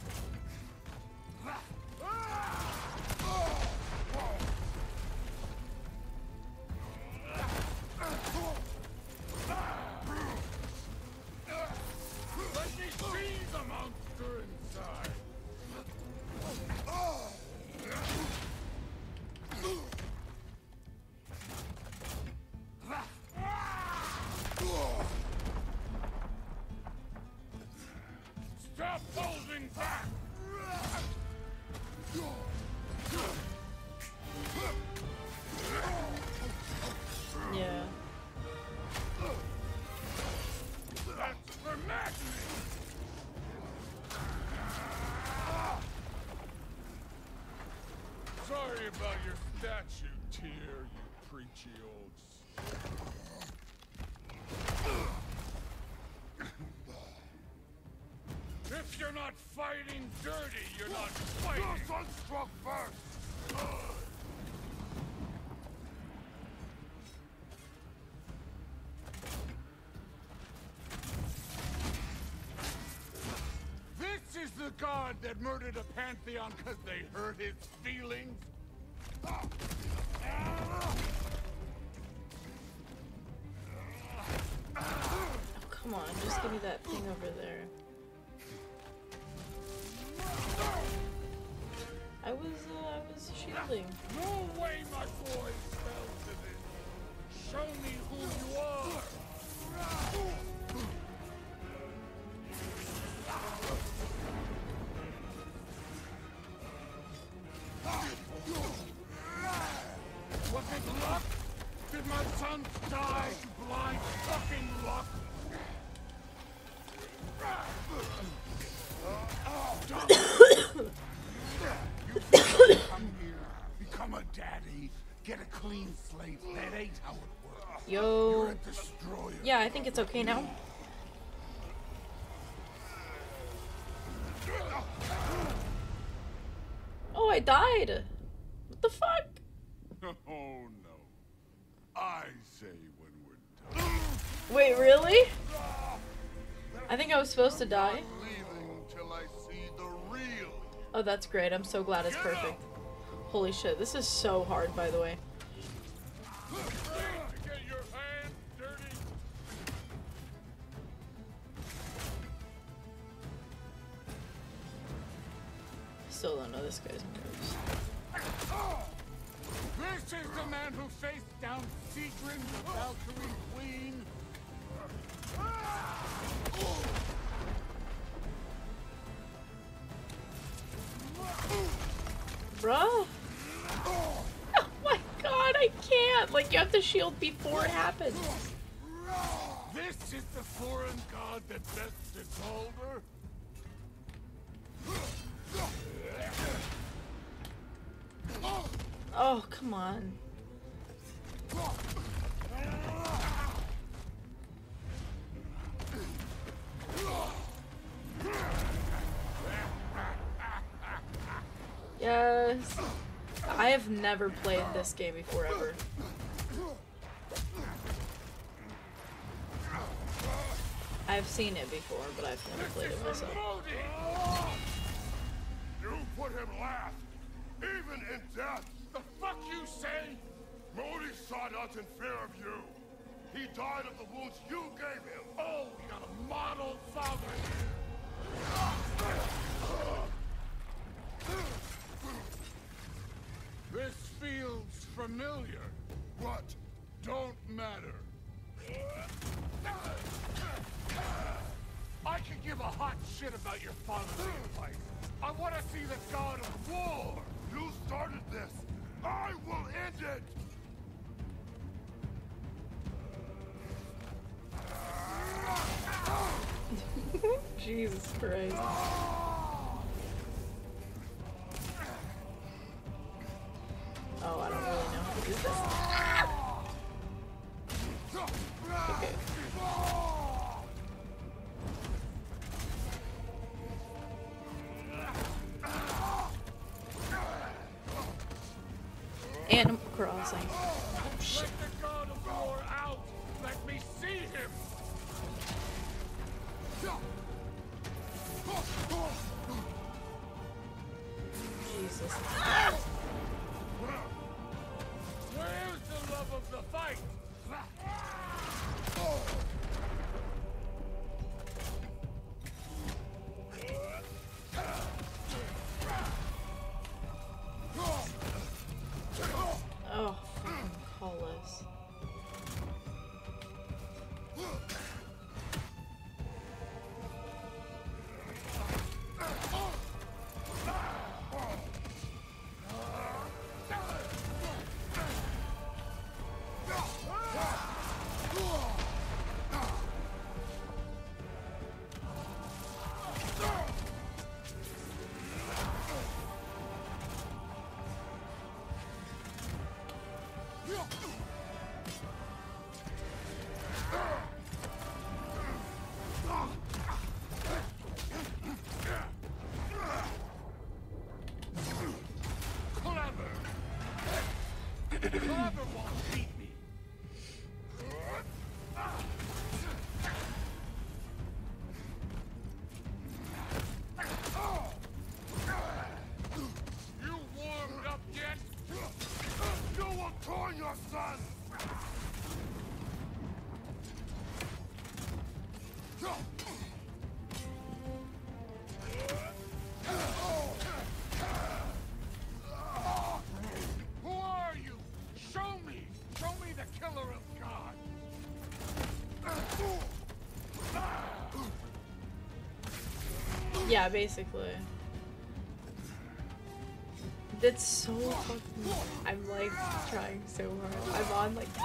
Let me see the monster inside! Stop holding back! worry about your statue, Tyr, you preachy old If you're not fighting dirty, you're not fighting! Your son struck first! This is the god that murdered a pantheon because they hurt his feelings? Oh, come on, just give me that thing over there. I was shielding. No way my boy fell to this. Show me who you are. Was it luck? Did my son die to blind fucking luck? You come here, become a daddy, get a clean slate. That ain't how it works. Yo. You're a destroyer. Yeah, I think it's okay now. Oh, I died. What the fuck? Oh no. I say when we're done. Wait, really? I think I was supposed to die. Leaving till I see the real. Oh, that's great. I'm so glad it's perfect. Holy shit, this is so hard, by the way. Get your hands dirty. Still don't know this guy's moves. This is the man who faced down Sigrun, the Valkyrie Queen. Bruh. Oh my god, I can't! Like, you have to shield before it happens. This is the foreign god that bested Baldur. Oh, come on. Yes. I have never played this game before, ever. I've seen it before, but I've never played it myself. You put him last, even in death. The fuck you say? Modi sought out in fear of you. He died of the wounds you gave him. Oh, we got a model father here. This feels familiar. What? Don't matter. I can give a hot shit about your fatherly advice. I want to see the god of war. You started this. I will end it. Jesus Christ. Oh, I don't really know how to do this. Okay. Animal Crossing. Oh, shit. Let the god of war out. Let me see him. Jesus. Where's the love of the fight? Oh, fucking Clever won't beat me. You warmed up yet? You will torn your son! Who are you? Show me! Show me the killer of God! Yeah, basically. That's so fucking. I'm like trying so hard. I'm on like.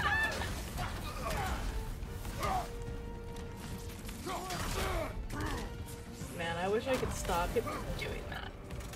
Man, I wish I could stop him from doing that.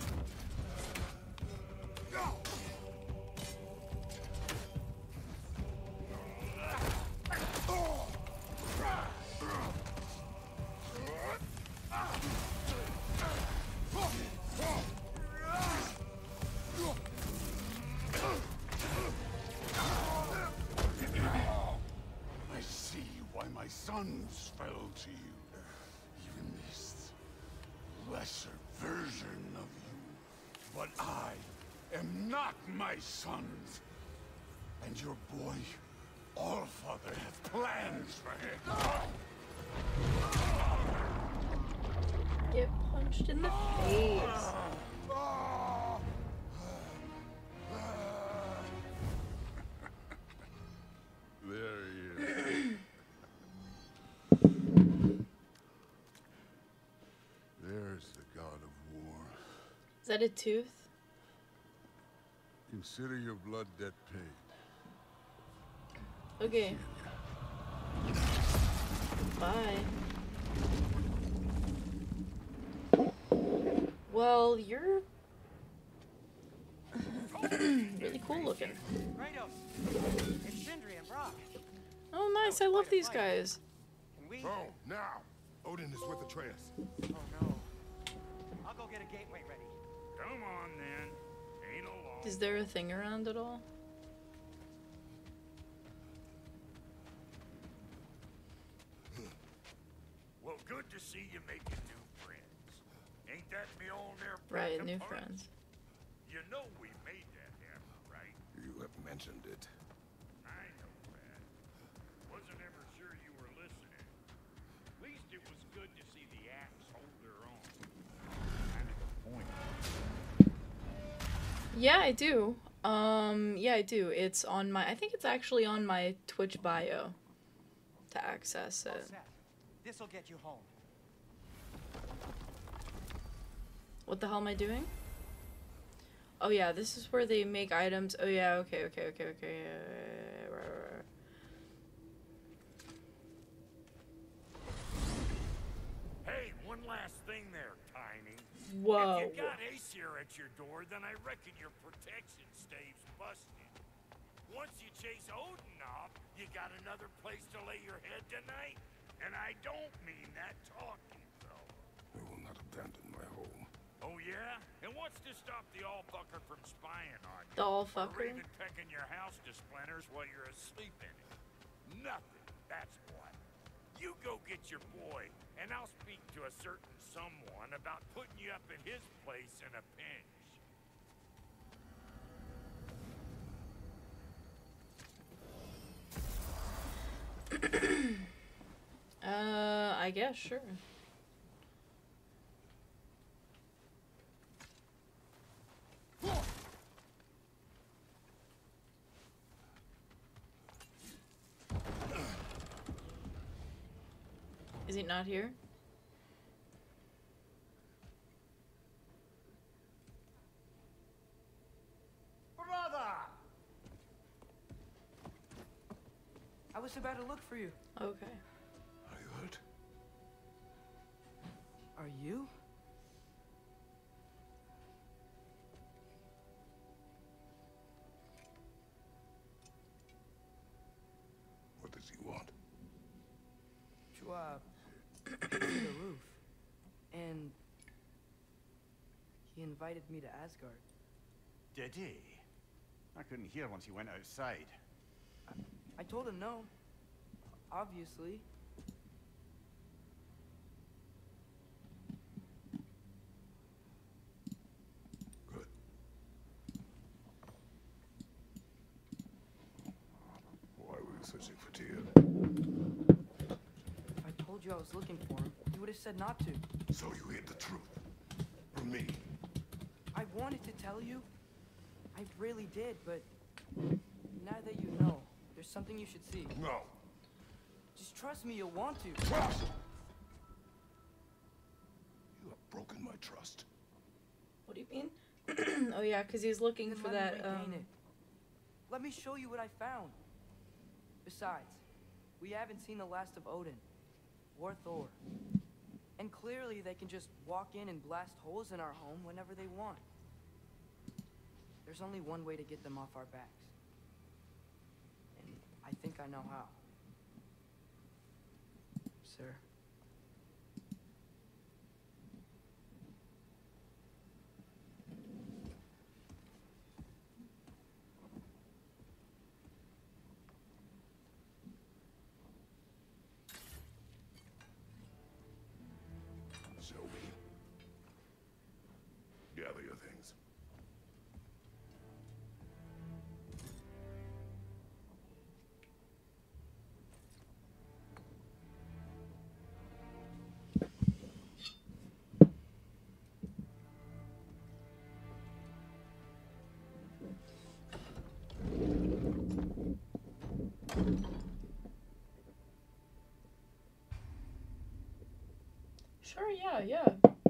I see why my sons fell to you. Even this lesser version of you. But I am not my sons. And your boy, Allfather, has plans for him. Get punched in the face. There he is. There's the god of war. Is that a tooth? Consider your blood debt paid. Okay. Bye. Well, you're really cool looking. Kratos, it's Sindri and Brock. Oh, nice. I love these guys. Can we? Oh, now! Odin is with Atreus. Oh no. I'll go get a gateway ready. Come on then. Ain't alone. Is there a thing around at all? Well, good to see you making new friends. Ain't that me old there? Right, new friends. You know we made that happen, right? You have mentioned it. I know that. Wasn't ever sure you were listening. At least it was good to see the apps hold their own. Kind of the point. Yeah, I do. Yeah, I do. It's on my. I think it's actually on my Twitch bio to access it. This'll get you home. What the hell am I doing? Oh yeah, this is where they make items. Oh yeah, okay. Right. Hey, one last thing there, Tiny. Whoa. If you got Aesir at your door, then I reckon your protection stave's busted. Once you chase Odin off, you got another place to lay your head tonight? And I don't mean that talking, though. I will not abandon my home. Oh, yeah? And what's to stop the Allfucker from spying on you? The Allfucker? Or even pecking your house to splinters while you're asleep in it? Nothing, that's what. You go get your boy, and I'll speak to a certain someone about putting you up at his place in a pinch. I guess, sure. Is he not here? Brother! I was about to look for you. Okay. Are you hurt? Are you? What does he want? To the roof. And he invited me to Asgard. Did he? I couldn't hear once you went outside. I told him no. Obviously. Good. Why were you searching for Tyr? If I told you I was looking for him, you would have said not to. So you hid the truth. From me. I wanted to tell you. I really did, but now that you know, there's something you should see. No. Just trust me, you'll want to. Trust! You have broken my trust. What do you mean? Oh yeah, because he's looking Then for let me that. regain it. Let me show you what I found. Besides, we haven't seen the last of Odin or Thor. And clearly they can just walk in and blast holes in our home whenever they want. There's only one way to get them off our backs. And I think I know how. Sir. Shall we? Gather your things. Sure, yeah.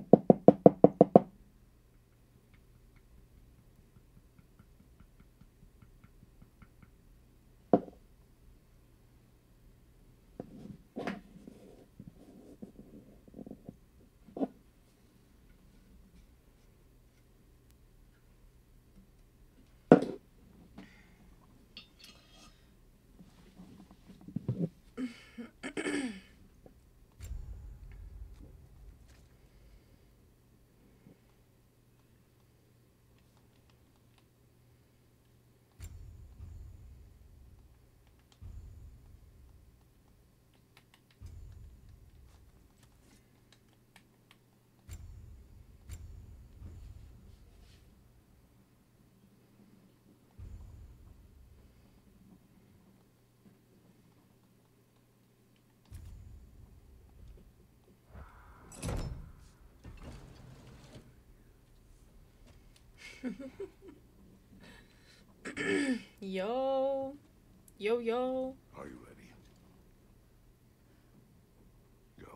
Yo. Are you ready? Go.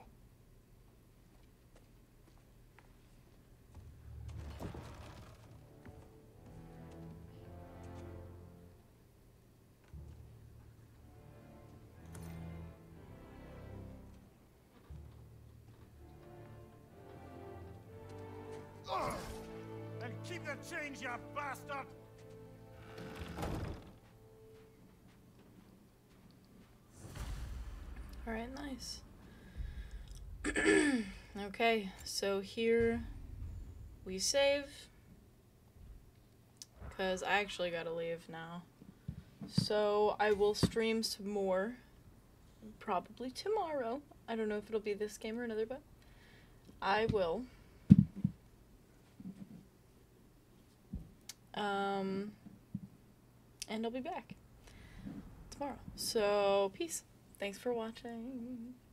And keep the change, you bastard! Alright, nice. Okay, so here we save. Because I actually gotta leave now. So I will stream some more. Probably tomorrow. I don't know if it'll be this game or another, but I will. And I'll be back tomorrow. So, peace. Thanks for watching.